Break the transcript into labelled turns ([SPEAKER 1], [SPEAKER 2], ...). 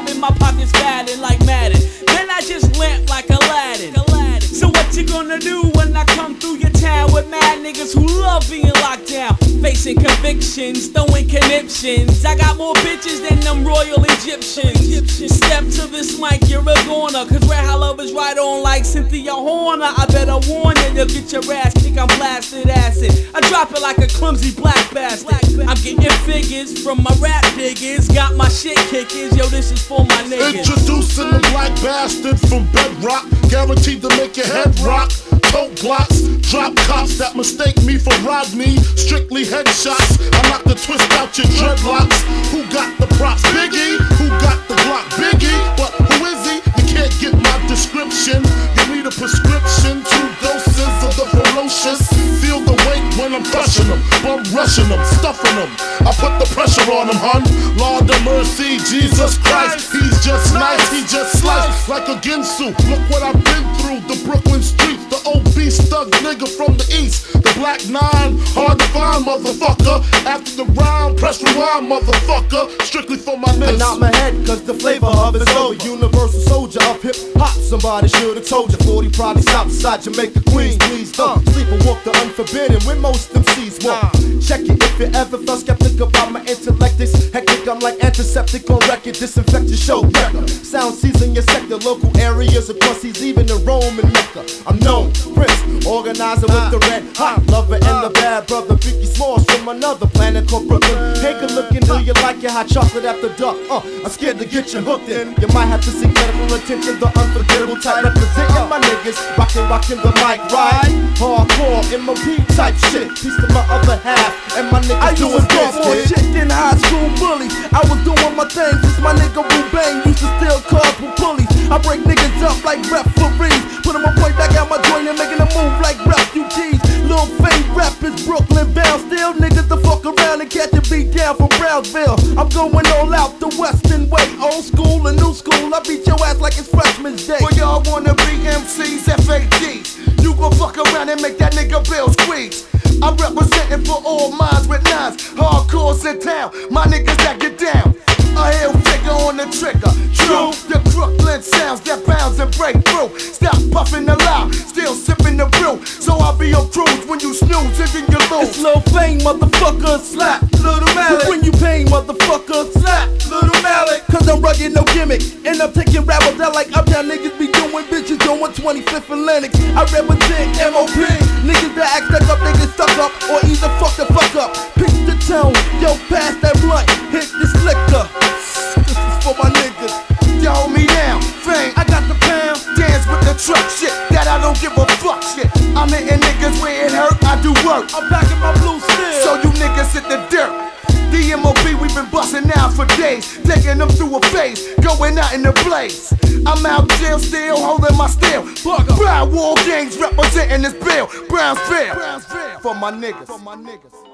[SPEAKER 1] in my pockets fatting like Madden. Then I just lamp like Aladdin. So what you gonna do when I come through your town with mad niggas who love being locked down, facing convictions, throwing conniptions? I got more bitches than them royal Egyptians. Step to this mic, you're a goner, cause where I love is right on like Cynthia Horner. I better warn you, you'll get your ass kicked, I'm blasted acid. I drop it like a clumsy black bastard. I'm getting figures from my rap diggers, got my shit kickers, yo, this is for my niggas.
[SPEAKER 2] Introducing the black bastard from Bedrock, guaranteed to make your head rock. Tote blocks, drop cops that mistake me for Rodney. Strictly headshots, I knock the twist out your dreadlocks. Who got the props? Biggie. Who got the Glock? Biggie. But who is he? You can't get my description. You need a prescription, 2 doses of the ferocious. Feel the weight when I'm crushing them, bum rushing them, stuffing them. I put the pressure on them, hun. Lord of mercy, Jesus Christ. He's just nice, he just sliced like a Ginsu. Look what I've been through, the Brooklyn streets. The obese thug nigga from the east. The black 9, hard to find, motherfucker. After the round, press rewind, motherfucker. Strictly for my niggas.
[SPEAKER 3] And out my head, cause the flavor of it's over. Universal soldier of hip hop. Somebody should've told you. 40 probably Southside Jamaica, Queens. Please don't sleep and walk the unforbidden when most MCs walk. Check it if you ever felt skeptic about my intellect. It's hectic, I'm like antiseptic on record. Disinfect your show record. Sound season your sector. Local areas across seas, even in Rome and Mecca. I'm known, Prince, organizer with the red hot lover and the bad brother Biggie Smalls from another planet called Brooklyn. Take a look and do you like your hot chocolate after dark? I'm scared to get you hooked in. You might have to seek medical attention. The unforgettable type representing my niggas, rockin' the mic right. Hardcore MOP type shit. Peace to my other half and my niggas.
[SPEAKER 4] I used to get more shit than high school bullies. I was doing my thing since my nigga Wu Bang used to steal cars with pulleys. I break niggas up like referees. Put them on point back out my joint and making them move like refugees. Lil Fame rap is Brooklyn bound. Still niggas to fuck around and catch a beat down from Brownsville. I'm going all out the western way. Old school and new school. I beat your ass like it's freshman's day.
[SPEAKER 5] Well, y'all wanna be MCs, FAGs. You gon' fuck around and make that nigga bill squeeze. I'm representing for all minds with 9s. Hardcores in town, my niggas that get down. A hill figure on the trigger. True, the Brooklyn sounds that bounce and break through. Stop puffing the loud, still sipping the brew. So I'll be on cruise when you snooze and then you lose.
[SPEAKER 4] It's Lil Fame, motherfucker, slap Little Malik. When you pain, motherfucker, slap Little Malik. Cause I'm rugged, no gimmick, and I'm taking rappers out like uptown niggas be doing bitches on 125th and Lennox. I represent MOP, niggas that act stuck up, they get stuck up, or either fuck the fuck up. Pitch the tone, yo, pass that blunt, hit this liquor. This is for my niggas.
[SPEAKER 5] You hold me down, Fame, I got the pound. Dance with the truck shit, that I don't give a fuck shit. I'm hitting niggas where it hurt, I do work.
[SPEAKER 4] I'm back in my blue steel.
[SPEAKER 5] So you niggas hit the dirt. The MOP, we've been busting out for days, taking them through a phase, going out in the blaze. I'm out jail still, holding my steel. Proud War Gangs representing this bill. Brownsville, for my niggas.